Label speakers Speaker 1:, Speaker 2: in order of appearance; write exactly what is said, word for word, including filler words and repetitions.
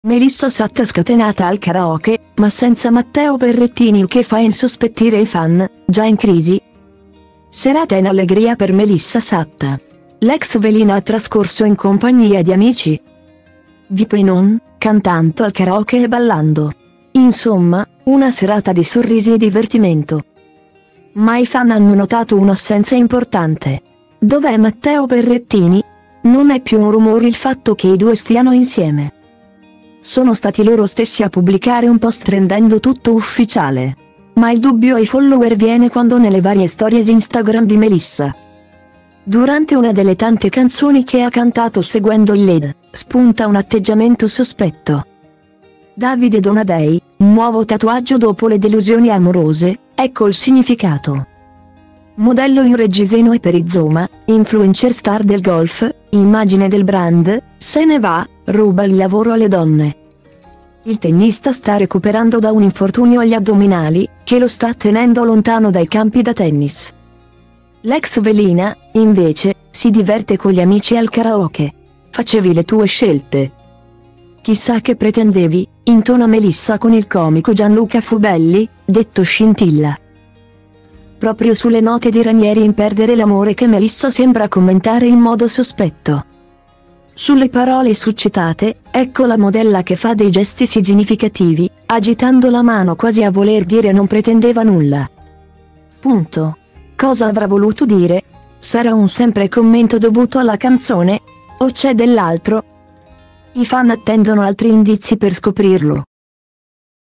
Speaker 1: Melissa Satta scatenata al karaoke, ma senza Matteo Berrettini, che fa insospettire i fan, già in crisi. Serata in allegria per Melissa Satta. L'ex velina ha trascorso in compagnia di amici. V I P e non, cantando al karaoke e ballando. Insomma, una serata di sorrisi e divertimento. Ma i fan hanno notato un'assenza importante. Dov'è Matteo Berrettini? Non è più un rumore il fatto che i due stiano insieme. Sono stati loro stessi a pubblicare un post rendendo tutto ufficiale. Ma il dubbio ai follower viene quando nelle varie stories Instagram di Melissa, durante una delle tante canzoni che ha cantato seguendo il lead, spunta un atteggiamento sospetto. Davide Donadei, nuovo tatuaggio dopo le delusioni amorose, ecco il significato. Modello in reggiseno e perizoma, influencer star del golf, immagine del brand, se ne va, ruba il lavoro alle donne. Il tennista sta recuperando da un infortunio agli addominali, che lo sta tenendo lontano dai campi da tennis. L'ex velina, invece, si diverte con gli amici al karaoke. Facevi le tue scelte. Chissà che pretendevi, intona Melissa con il comico Gianluca Fubelli, detto Scintilla. Proprio sulle note di Ranieri in Perdere l'amore che Melissa sembra commentare in modo sospetto. Sulle parole suscitate, ecco la modella che fa dei gesti significativi, agitando la mano quasi a voler dire non pretendeva nulla. Punto. Cosa avrà voluto dire? Sarà un sempre commento dovuto alla canzone? O c'è dell'altro? I fan attendono altri indizi per scoprirlo.